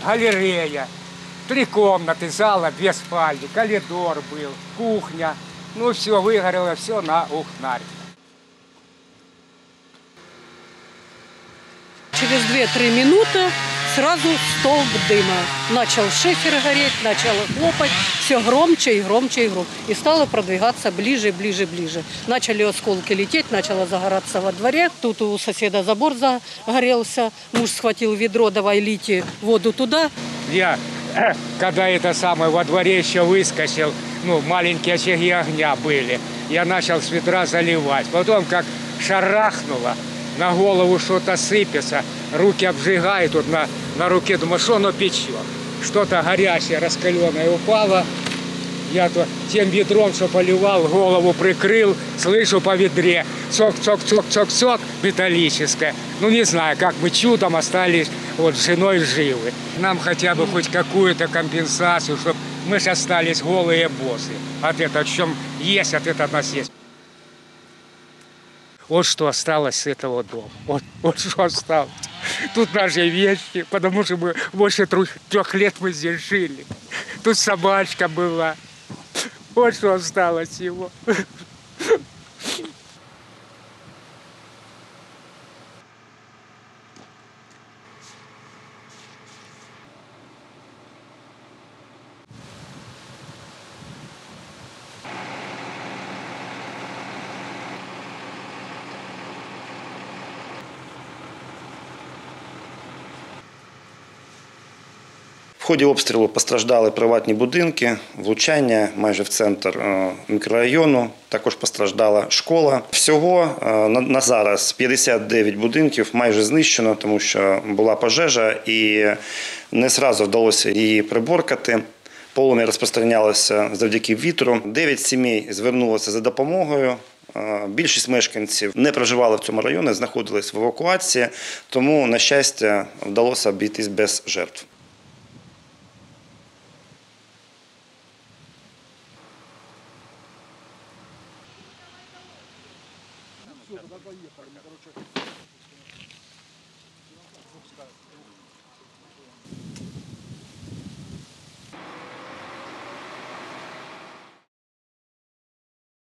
галерея, 3 комнаты, зала без спальни, коридор был, кухня. Ну все, выгорело все на Ухнарь. Через 2-3 минуты сразу столб дыма. Начал шифер гореть, начало хлопать, все громче и громче и громче. И стало продвигаться ближе, ближе, ближе. Начали осколки лететь, начало загораться во дворе. Тут у соседа забор загорелся. Муж схватил ведро, давай лейте воду туда. Я, когда это самое во дворе еще выскочил, ну, маленькие очаги огня были, я начал с ведра заливать. Потом, как шарахнуло, на голову что-то сыпется, руки обжигают, тут на руке, думаю, что оно печет. Что-то горячее, раскаленное упало. Я то тем ведром, что поливал, голову прикрыл, слышу по ведре, цок-цок-цок-цок-цок, металлическое. Ну, не знаю, как мы чудом остались вот с женой живы. Нам хотя бы хоть какую-то компенсацию, чтобы мы же остались голые боссы. От этого, в чем есть, от этого нас есть. Вот что осталось с этого дома. Вот что осталось. Тут наши вещи, потому что мы больше 3 лет мы здесь жили. Тут собачка была. Вот что осталось его. В ході обстрілу постраждали приватні будинки, влучання майже в центр мікрорайону, також постраждала школа. Всього на зараз 59 будинків майже знищено, тому що була пожежа і не одразу вдалося її приборкати. Полум'я розпространялося завдяки вітру. 9 сімей звернулося за допомогою. Більшість мешканців не проживали в цьому районі, знаходились в евакуації, тому, на щастя, вдалося обійтись без жертв.